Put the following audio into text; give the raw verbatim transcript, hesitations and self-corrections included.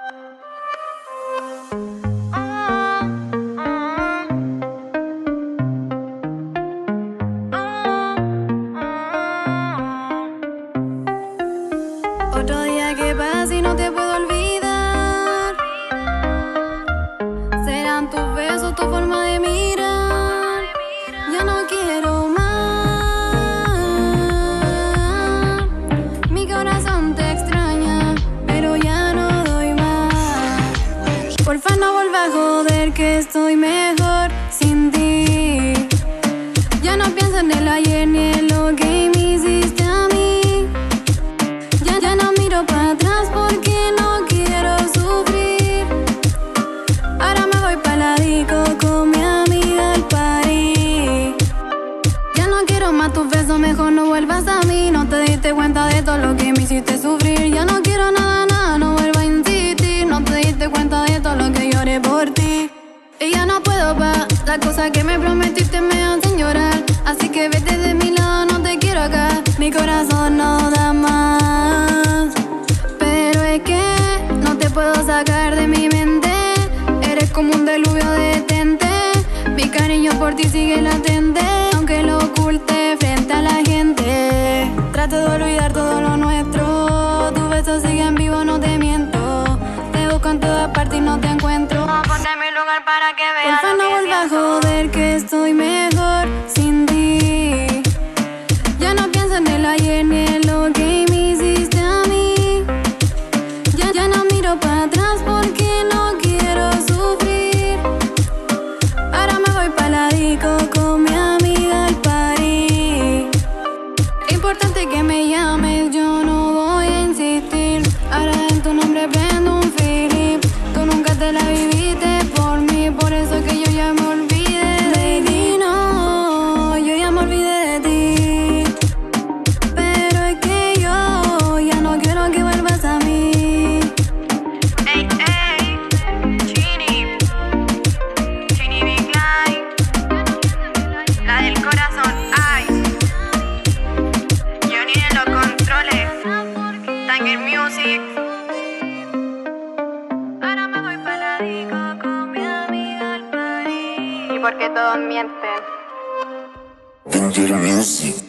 Otro día que pasa y no te puedo olvidar. Serán tus besos, tu forma de mirar. Ya no quiero más. Mi corazón te extraña, pero ya no doy más. Porfa, no vuelvas a joder, que estoy mejor sin ti. Ya no pienso en el ayer ni en lo que me hiciste a mí. Ya, ya no miro para atrás porque no quiero sufrir. Ahora me voy pa' la disco con mi amiga al party. Ya no quiero más tus besos, mejor no vuelvas a mí. No te diste cuenta de todo lo que me hiciste sufrir. Ya no quiero nada, nada, no vuelvas a insistir. No te diste cuenta de todo lo que lloré por ti. Y ya no puedo pa', las cosas que me prometiste me hacen llorar. Así que vete de mi lado, no te quiero acá. Mi corazón no da más. Pero es que no te puedo sacar de mi mente. Eres como un diluvio detente. Mi cariño por ti sigue latente, aunque lo oculte frente a la gente. Trato de olvidar todo lo nuestro. Tus besos siguen vivos, no te miento. Te busco en todas partes y no te encuentro. Ponte en mi lugar para que veas Porfa, lo no que vuelvas a siento. joder, que estoy mejor sin ti. Ya no pienso en el ayer ni en lo que me hiciste a mí. Ya, ya no miro para atrás porque no quiero sufrir. Ahora me voy pa' la disco con mi amiga al party. Importante que me llames, yo no voy a insistir. Ahora en tu nombre prendo un Philip. Tú nunca te la viviste por mí, por eso que yo ya me olvidé de ti. No, yo ya me olvidé de ti. Pero es que yo ya no quiero que vuelvas a mí. Ey, ey, Chini, Chini Big Line, la del corazón, ay. Johnny de los controles, Tanger Music. Ahora me voy pa' la disco con mi amiga al party. Y porque todos mienten. Tanger Music.